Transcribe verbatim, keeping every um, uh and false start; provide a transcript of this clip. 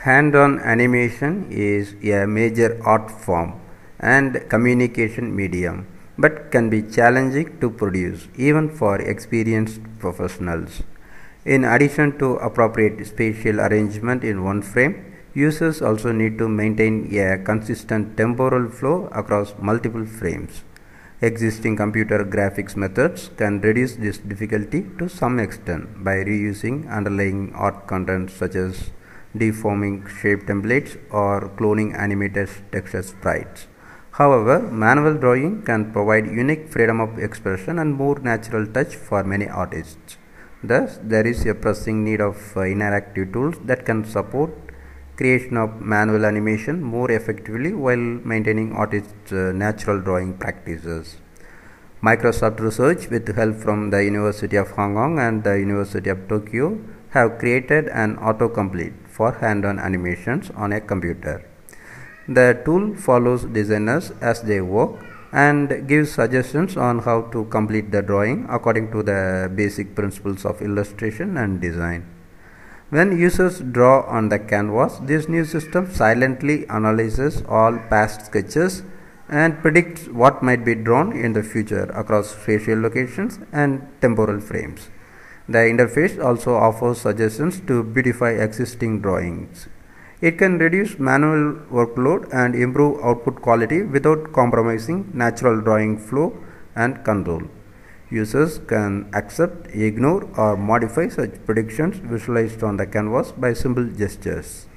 Hand-on animation is a major art form and communication medium, but can be challenging to produce even for experienced professionals. In addition to appropriate spatial arrangement in one frame, users also need to maintain a consistent temporal flow across multiple frames. Existing computer graphics methods can reduce this difficulty to some extent by reusing underlying art content such as deforming shape templates or cloning animated texture sprites. However, manual drawing can provide unique freedom of expression and more natural touch for many artists. Thus, there is a pressing need of uh, interactive tools that can support creation of manual animation more effectively while maintaining artists' uh, natural drawing practices. Microsoft Research, with help from the University of Hong Kong and the University of Tokyo, have created an autocomplete for hand-on animations on a computer. The tool follows designers as they work and gives suggestions on how to complete the drawing according to the basic principles of illustration and design. When users draw on the canvas, this new system silently analyzes all past sketches and predicts what might be drawn in the future across spatial locations and temporal frames. The interface also offers suggestions to beautify existing drawings. It can reduce manual workload and improve output quality without compromising natural drawing flow and control. Users can accept, ignore, or modify such predictions visualized on the canvas by simple gestures.